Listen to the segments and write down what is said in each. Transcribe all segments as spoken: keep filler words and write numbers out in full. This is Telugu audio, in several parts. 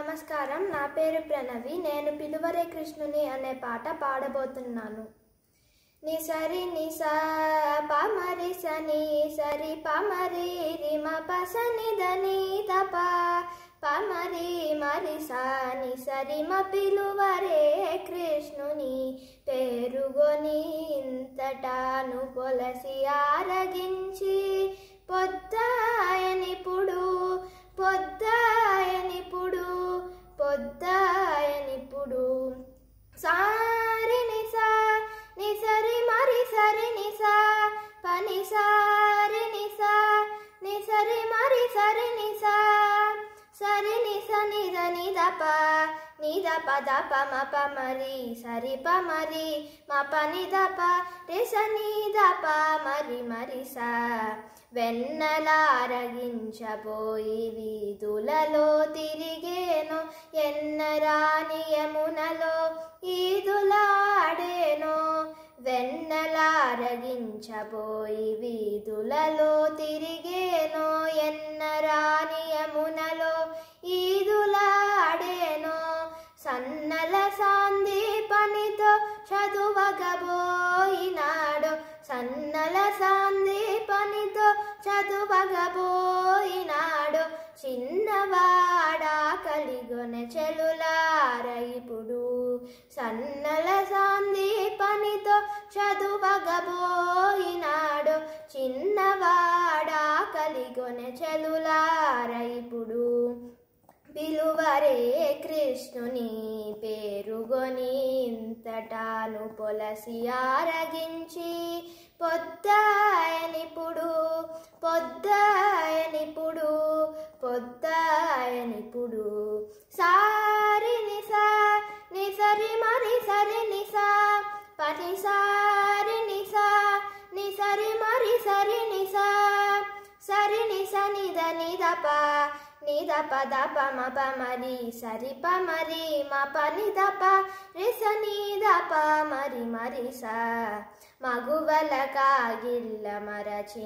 నమస్కారం, నా పేరు ప్రణవి. నేను పిలువరే కృష్ణుని అనే పాట పాడబోతున్నాను. ని సరి ని సా ప మరి స ని సరి ప మరి రి మ ప స ని ద ని ద ప ప మరి మరి సా ని సరి మ పిలువరే కృష్ణుని పేరుగొని ఇంతటాను పొలసి ఆరగించి పొద్దాయనిపుడు పొద్దాయనిపుడు పొద్దాయనిపుడు సారి ని సా ని సరి మరి సరి ని సా పని సారి ని సా ని సరి మరి సరి ని సా సరి ని స ని ద ని ద ప ని ద ప ద ప మ ప మరి సరి ప మరి మ ప ని ద ప రి స ని ద ప మరి మరి స వెన్నలారగించబోయి వీధులలో తిరిగేను ఎన్నరాని యమునలో ఈదులాడేను వెన్నలారగించబోయి వీధులలో తిరిగేను ఎన్నరాని యమునలో ఈదులాడేను సన్నల సాందీపనితో చదువగబోయినాడు సన్నల సాందీపనితో చదువగబోయినాడు చిన్నవాడా కలిగొనె చెలులార ఇప్పుడు సన్నల సాందీపనితో చదువగబోయినాడు చిన్నవాడా కలిగొనె చెలులార ఇప్పుడు పిలువరే కృష్ణుని పేరుగొని ఇంతటాను పొలసి ఆరగించి పొద్దాయనిపుడు పొద్దాయనిపుడు పొద్దాయనిపుడు సారి ని సా ని సరి మరి సరి ని సా పని సారి ని సా ని సరి మరి సరి ని సా సరి ని స ని ద ని ద ప ని ద ప ద ప మ ప మరి సరి ప మరి మ ప ని ద ప రి స ని ద ప మరి మరి స మగువల కాగిళ్ళ మరచి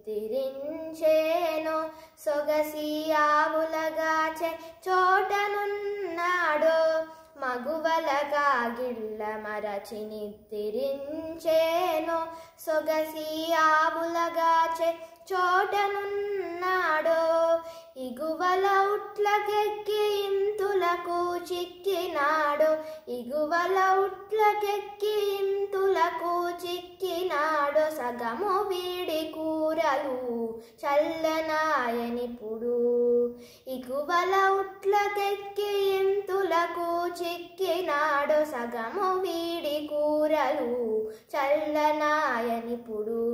నిద్రించేను సొగసి ఆవులగాచె చోటనున్నాడు మగువల కాగిళ్ళ మరచి నిద్రించేను సొగసి ఆవులగాచె చోటనున్నాడు ఇగువల ఉట్లకెక్కి ఇంతులకు చిక్కినాడు ఇగువల ఉట్లకెక్కి ఇంతులకు చిక్కినాడు సగము వీడి కూరలు చల్లనాయనిపుడు ఇగువల ఉట్లకెక్కి ఇంతులకు చిక్కినాడు సగము వీడి కూరలు చల్లనాయనిపుడు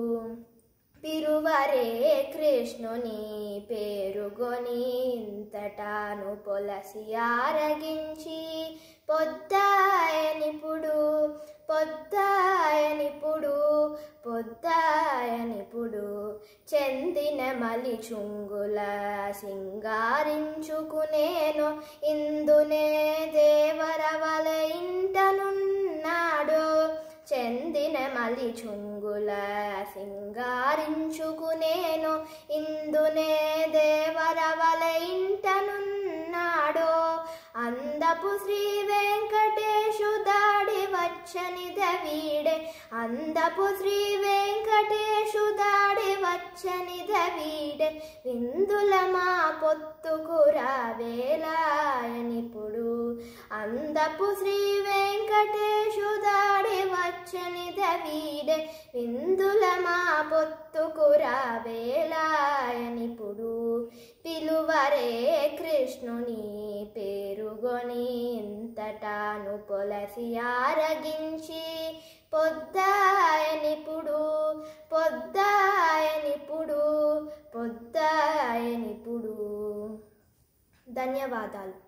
పిలువరే కృష్ణుని పేరుగొని ఇంతటాను పొలసి ఆరగించి పొద్దాయనిపుడు పొద్దాయనిపుడు పొద్దాయనిపుడు చెందిన మలి చుంగుల సింగారించుకునేను ఇందునే దేవరవల ఇంటనున్నాడు చెందిన మలి చుంగుల సింగారించుకునేను ఇందునే దేవరవల ఇంటనున్నాడు అందపు శ్రీ వెంకటేశు దాడి వచ్చనిద వీడే అందపు శ్రీ వెంకటేశు దాడి వచ్చనిద వీడే విందుల మా పొత్తుకురా వేలాయనిపుడు అందపు శ్రీ వెంకటేశు దాడి వచ్చనిద వీడే విందుల మా పొత్తుకురా వేలాయనిపుడు పిలువరే కృష్ణుని పేరుగొని ఇంతటాను పొలసి ఆరగించి పొద్దాయనిపుడు పొద్దాయనిపుడు పొద్దాయనిపుడు ధన్యవాదాలు.